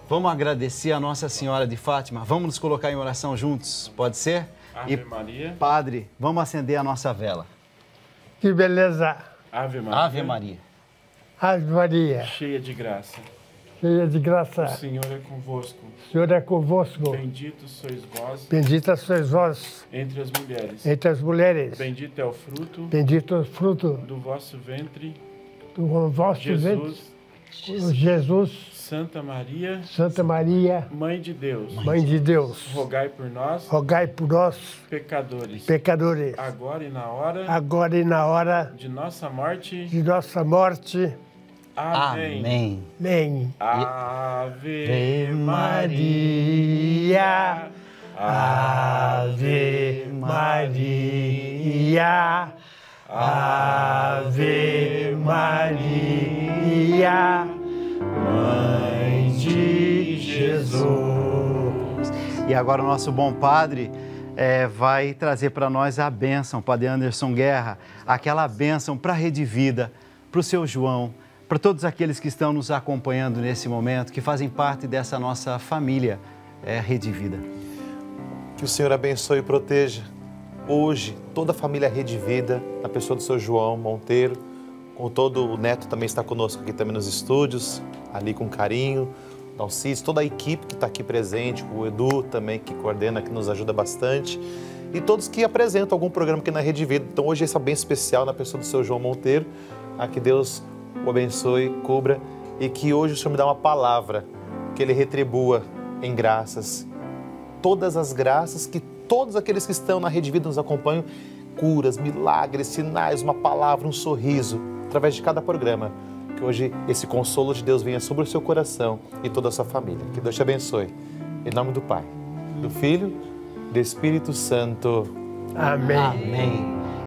Vamos agradecer a Nossa Senhora de Fátima. Vamos nos colocar em oração juntos, pode ser? Ave Maria. Padre, vamos acender a nossa vela. Que beleza. Ave Maria. Ave Maria. Ave Maria, Cheia de graça. cheia de O graça. Senhor é convosco. O Senhor é convosco. Bendito sois vós Bendita sois vós entre as mulheres. entre as mulheres. Bendito é o fruto Bendito é o fruto do vosso ventre, do vosso ventre. Jesus. Jesus, Santa Maria, Santa Maria, Mãe de Deus, Mãe de Deus, rogai por nós, rogai por nós, pecadores, pecadores, agora e na hora agora e na hora de nossa morte. de nossa morte. Amém. Amém. Amém. Ave Maria, Ave Maria, Ave Maria, Mãe de Jesus. E agora o nosso bom padre vai trazer para nós a bênção, Padre Anderson Guerra, aquela bênção para a Rede Vida, para o seu João, para todos aqueles que estão nos acompanhando nesse momento, que fazem parte dessa nossa família, Rede Vida. Que o Senhor abençoe e proteja hoje toda a família Rede Vida, na pessoa do seu João Monteiro, com todo o neto também está conosco aqui também nos estúdios, ali com carinho, Dalcides, toda a equipe que está aqui presente, o Edu também que coordena, que nos ajuda bastante, e todos que apresentam algum programa aqui na Rede Vida. Então hoje essa bênção especial na pessoa do seu João Monteiro, que Deus o abençoe, cubra, e que hoje o Senhor me dá uma palavra, que Ele retribua em graças, todas as graças que todos aqueles que estão na Rede Vida nos acompanham, curas, milagres, sinais, uma palavra, um sorriso, através de cada programa. Que hoje esse consolo de Deus venha sobre o seu coração e toda a sua família. Que Deus te abençoe. Em nome do Pai, do Filho, do Espírito Santo. Amém. Amém.